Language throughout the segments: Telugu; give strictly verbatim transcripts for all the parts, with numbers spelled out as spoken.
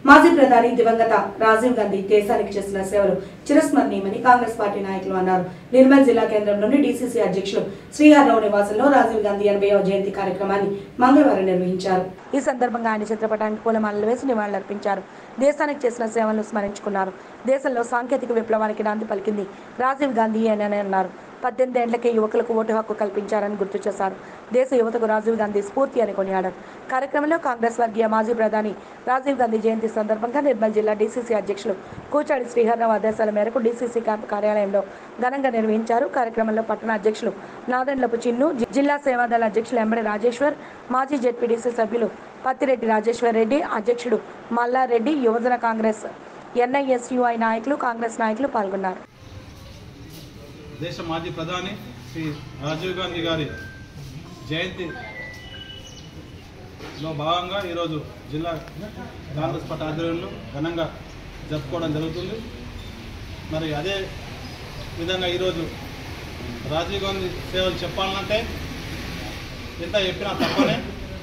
మాజీ ప్రధాని దివంగత రాజీవ్ గాంధీ దేశానికి చేసిన సేవలు చిరస్మరణీయమని కాంగ్రెస్ పార్టీ నాయకులు అన్నారు. నిర్మల్ జిల్లా కేంద్రంలోని డీసీసీ అధ్యక్షులు శ్రీహర్రావు నివాసంలో రాజీవ్ గాంధీ ఎనభైవ జయంతి కార్యక్రమాన్ని మంగళవారం నిర్వహించారు. ఈ సందర్భంగా ఆయన చిత్రపటానికి పూలమాలలు వేసి నివాళులర్పించారు. దేశానికి చేసిన సేవలను స్మరించుకున్నారు. దేశంలో సాంకేతిక విప్లవానికి నాంది పలికింది రాజీవ్ గాంధీ అని అన్నారు. పద్దెనిమిది ఏళ్లకే యువకులకు ఓటు హక్కు కల్పించారని గుర్తు చేశారు. దేశ యువతకు రాజీవ్ గాంధీ స్ఫూర్తి అని కొనియాడారు. కార్యక్రమంలో కాంగ్రెస్ వర్గీయ మాజీ ప్రధాని రాజీవ్ గాంధీ జయంతి సందర్భంగా నిర్మల్ జిల్లా డీసీసీ అధ్యక్షులు కూచాడి శ్రీహర్రావు ఆదేశాల మేరకు డీసీసీ క్యాంపు కార్యాలయంలో ఘనంగా నిర్వహించారు. కార్యక్రమంలో పట్టణ అధ్యక్షులు నాదెండ్లపు చిన్ను, జిల్లా సేవాదళ అధ్యక్షులు ఎంబడి రాజేశ్వర్, మాజీ జెడ్పీడీసీ సభ్యులు పత్తిరెడ్డి రాజేశ్వర్ రెడ్డి, అధ్యక్షుడు మల్లారెడ్డి, యువజన కాంగ్రెస్ ఎన్ఐఎస్యుఐ నాయకులు, కాంగ్రెస్ నాయకులు పాల్గొన్నారు. దేశ మాజీ ప్రధాని శ్రీ రాజీవ్ గాంధీ గారి జయంతిలో భాగంగా ఈరోజు జిల్లా కాంగ్రెస్ పార్టీ ఆధ్వర్యంలో ఘనంగా జరుపుకోవడం జరుగుతుంది. మరి అదే విధంగా ఈరోజు రాజీవ్ గాంధీ సేవలు చెప్పాలంటే ఎంత చెప్పినా తక్కువనే.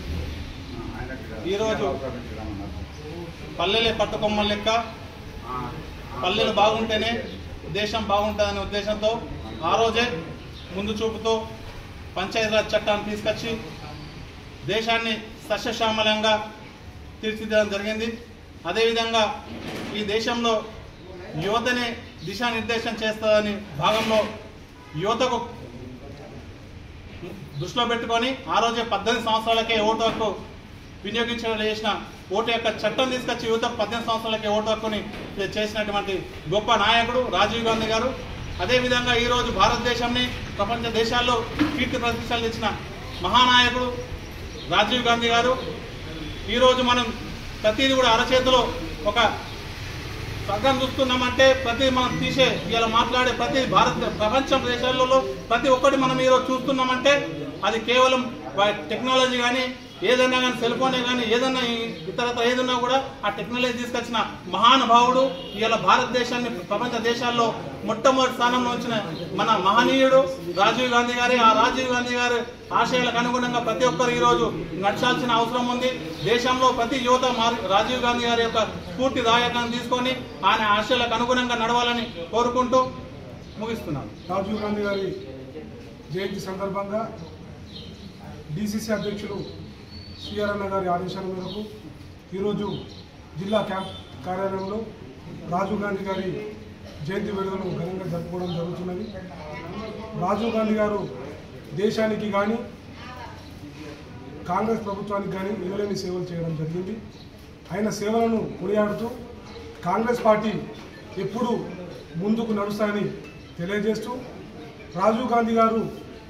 ఈరోజు పల్లెలే పట్టుకొమ్మల లెక్క పల్లెలు బాగుంటేనే దేశం బాగుంటుందనే ఉద్దేశంతో ఆ రోజే ముందు చూపుతో పంచాయతీరాజ్ చట్టాన్ని తీసుకొచ్చి దేశాన్ని సస్యశ్యామలంగా తీర్చిదిద్దడం జరిగింది. అదేవిధంగా ఈ దేశంలో యువతని దిశానిర్దేశం చేస్తుందని భాగంలో యువతకు దృష్టిలో పెట్టుకొని ఆ రోజే పద్దెనిమిది సంవత్సరాలకే ఓటు హక్కు వినియోగించడం చేసిన ఓటు యొక్క చట్టం తీసుకొచ్చి యువతకు పద్దెనిమిది సంవత్సరాలకే ఓటు హక్కుని చేసినటువంటి గొప్ప నాయకుడు రాజీవ్ గాంధీ గారు. అదేవిధంగా ఈరోజు భారతదేశాన్ని ప్రపంచ దేశాల్లో కీర్తి ప్రతిష్టలు ఇచ్చిన మహానాయకుడు రాజీవ్ గాంధీ గారు. ఈరోజు మనం ప్రతిదీ కూడా అరచేతిలో ఒక స్వర్గం చూస్తున్నామంటే ప్రతి మనం తీసే ఇలా మాట్లాడే ప్రతి భారత ప్రపంచ దేశాలలో ప్రతి ఒక్కటి మనం ఈరోజు చూస్తున్నామంటే అది కేవలం టెక్నాలజీ కానీ ఏదైనా కానీ సెల్ ఫోనే కానీ ఏదైనా ఇతరత ఏదైనా కూడా ఆ టెక్నాలజీ తీసుకొచ్చిన మహానుభావుడు. ఇలా భారతదేశాన్ని ప్రపంచ దేశాల్లో మొట్టమొదటి స్థానంలో ఉంచిన మన మహనీయుడు రాజీవ్ గాంధీ గారి. ఆ రాజీవ్ గాంధీ గారి ఆశయాలకు అనుగుణంగా ప్రతి ఒక్కరు ఈరోజు నడచాల్సిన అవసరం ఉంది. దేశంలో ప్రతి యువత రాజీవ్ గాంధీ గారి యొక్క స్ఫూర్తి దాయకాన్ని తీసుకొని ఆయన ఆశయాలకు అనుగుణంగా నడవాలని కోరుకుంటూ ముగిస్తున్నాను. రాజీవ్ గాంధీ గారి జయంతి సందర్భంగా డీసీసీ అధ్యక్షులు శ్రీహరన్న గారి ఆదేశాల మేరకు ఈరోజు జిల్లా క్యాంప్ కార్యాలయంలో రాజీవ్ గాంధీ గారి జయంతి వేడుకలను ఘనంగా జరుపుకోవడం జరుగుతున్నది. రాజీవ్ గాంధీ గారు దేశానికి కానీ కాంగ్రెస్ ప్రభుత్వానికి కానీ ఎనలేని సేవలు చేయడం జరిగింది. ఆయన సేవలను కొనియాడుతూ కాంగ్రెస్ పార్టీ ఎప్పుడు ముందుకు నడుస్తాయని తెలియజేస్తూ రాజీవ్ గాంధీ గారు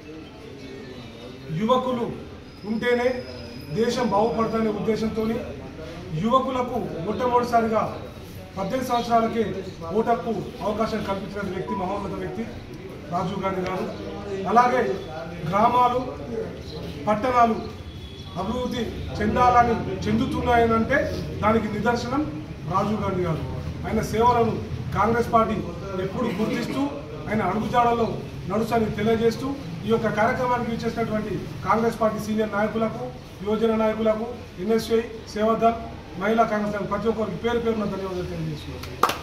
యువకులు ఉంటేనే దేశం బాగుపడతానే ఉద్దేశంతో యువకులకు మొట్టమొదటిసారిగా పద్దెనిమిది సంవత్సరాలకే ఓటకు అవకాశం కల్పించిన వ్యక్తి మహోన్నత వ్యక్తి రాజీవ్ గాంధీ గారు. అలాగే గ్రామాలు పట్టణాలు అభివృద్ధి చెందాలని చెందుతున్నాయనంటే దానికి నిదర్శనం రాజీవ్ గాంధీ గారు. ఆయన సేవలను కాంగ్రెస్ పార్టీ ఎప్పుడు గుర్తిస్తూ ఆయన అడుగుజాడల్లో నడుస్తానికి తెలియజేస్తూ ఈ యొక్క కార్యక్రమానికి ఇచ్చేసినటువంటి కాంగ్రెస్ పార్టీ సీనియర్ నాయకులకు, యువజన నాయకులకు, ఎన్ఎస్ఐ, సేవాదళ్, మహిళా కాంగ్రెస్ ప్రతి ఒక్కరికి పేరు పేరున ధన్యవాదాలు తెలియజేస్తున్నారు.